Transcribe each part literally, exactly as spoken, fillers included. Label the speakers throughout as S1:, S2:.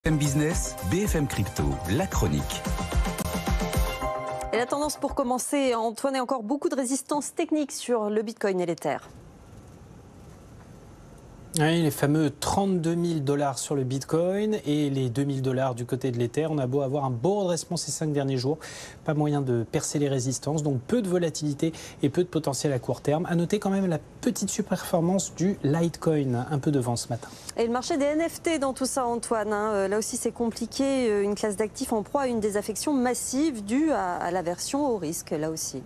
S1: B F M Business, B F M Crypto, la chronique.
S2: Et la tendance pour commencer, Antoine, a encore beaucoup de résistance technique sur le Bitcoin et l'Ether.
S3: Oui, les fameux trente-deux mille dollars sur le Bitcoin et les deux mille dollars du côté de l'Ether. On a beau avoir un beau redressement ces cinq derniers jours, pas moyen de percer les résistances, donc peu de volatilité et peu de potentiel à court terme. À noter quand même la petite surperformance du Litecoin, un peu devant ce matin.
S2: Et le marché des N F T dans tout ça, Antoine, hein, là aussi c'est compliqué, une classe d'actifs en proie à une désaffection massive due à, à l'aversion au risque, là aussi.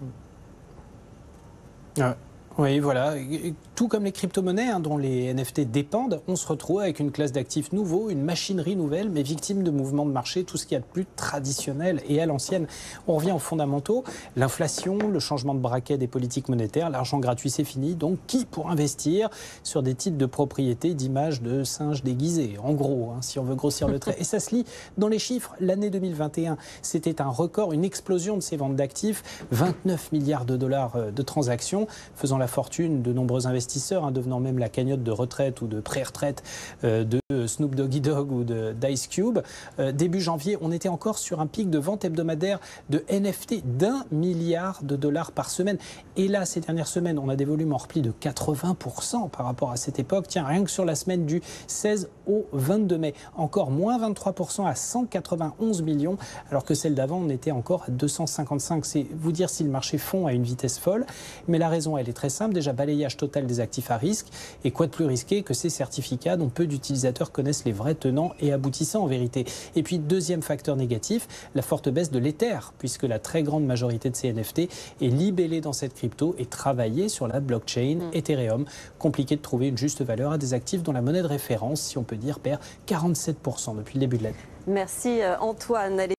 S3: Ah. Oui, voilà. Tout comme les crypto-monnaies hein, dont les N F T dépendent, on se retrouve avec une classe d'actifs nouveaux, une machinerie nouvelle, mais victime de mouvements de marché, tout ce qu'il y a de plus traditionnel et à l'ancienne. On revient aux fondamentaux, l'inflation, le changement de braquet des politiques monétaires, l'argent gratuit c'est fini, donc qui pour investir sur des titres de propriété d'images de singes déguisés, en gros, hein, si on veut grossir le trait. Et ça se lit dans les chiffres. L'année deux mille vingt et un, c'était un record, une explosion de ces ventes d'actifs, vingt-neuf milliards de dollars de transactions, faisant la la fortune de nombreux investisseurs, hein, devenant même la cagnotte de retraite ou de pré-retraite euh, de Snoop Doggy Dogg ou d'Ice Cube. Euh, début janvier, on était encore sur un pic de vente hebdomadaire de N F T d'un milliard de dollars par semaine. Et là, ces dernières semaines, on a des volumes en repli de quatre-vingts pour cent par rapport à cette époque. Tiens, rien que sur la semaine du seize au vingt-deux mai, encore moins vingt-trois pour cent à cent quatre-vingt-onze millions, alors que celle d'avant, on était encore à deux cent cinquante-cinq. C'est vous dire si le marché fond à une vitesse folle. Mais la raison, elle est très simple. Déjà, balayage total des actifs à risque. Et quoi de plus risqué que ces certificats dont peu d'utilisateurs connaissent les vrais tenants et aboutissants en vérité. Et puis, deuxième facteur négatif, la forte baisse de l'Ether, puisque la très grande majorité de ces N F T est libellée dans cette crypto et travaillée sur la blockchain mmh. Ethereum. Compliqué de trouver une juste valeur à des actifs dont la monnaie de référence, si on peut dire, perd quarante-sept pour cent depuis le début de l'année.
S2: Merci Antoine.